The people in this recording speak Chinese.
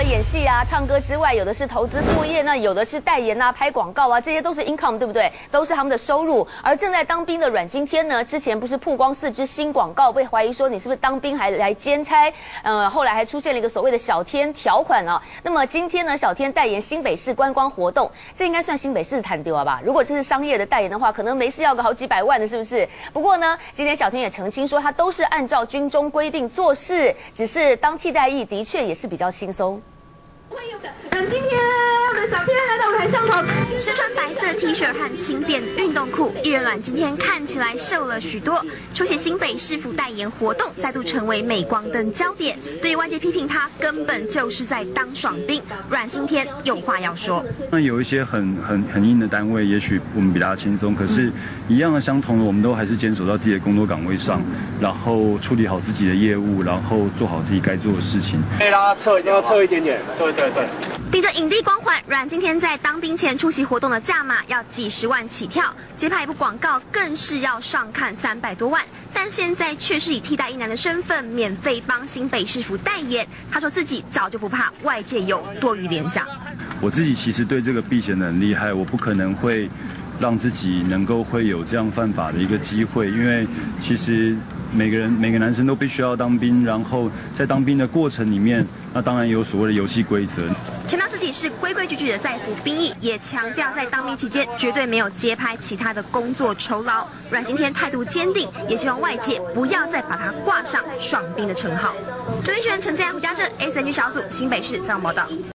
演戏啊、唱歌之外，有的是投资副业，那有的是代言啊、拍广告啊，这些都是 income， 对不对？都是他们的收入。而正在当兵的阮经天呢，之前不是曝光4支新广告，被怀疑说你是不是当兵还来兼差？后来还出现了一个所谓的小天条款啊。那么今天呢，小天代言新北市观光活动，这应该算新北市谈丢了吧？如果这是商业的代言的话，可能没事要个好几百万的，是不是？不过呢，今天小天也澄清说，他都是按照军中规定做事，只是当替代役的确也是比较轻松。 今天我们小天来到舞台上头， 身穿白色 T 恤和轻便运动裤，艺人阮经天看起来瘦了许多。出席新北市府代言活动，再度成为镁光灯焦点。对于外界批评他根本就是在当爽兵，阮经天有话要说。 那有一些很硬的单位，也许我们比他轻松，可是一样的相同的，我们都还是坚守到自己的工作岗位上，然后处理好自己的业务，然后做好自己该做的事情。 可以让他撤，要撤一点点。对。 顶着影帝光环，阮经天在当兵前出席活动的价码要几十万起跳，接拍一部广告更是要上看300多万。但现在却是以替代役男的身份免费帮新北市府代言。他说自己早就不怕外界有多余联想。 我自己其实对这个避嫌的很厉害，我不可能会让自己能够会有这样犯法的一个机会，因为其实每个男生都必须要当兵，然后在当兵的过程里面，那当然有所谓的游戏规则。 强调自己是规规矩矩的在服兵役，也强调在当兵期间绝对没有接拍其他的工作酬劳。阮经天态度坚定，也希望外界不要再把他挂上爽兵的称号。陈立璇、陈志安、胡家正 SNG 小组新北市采访报道。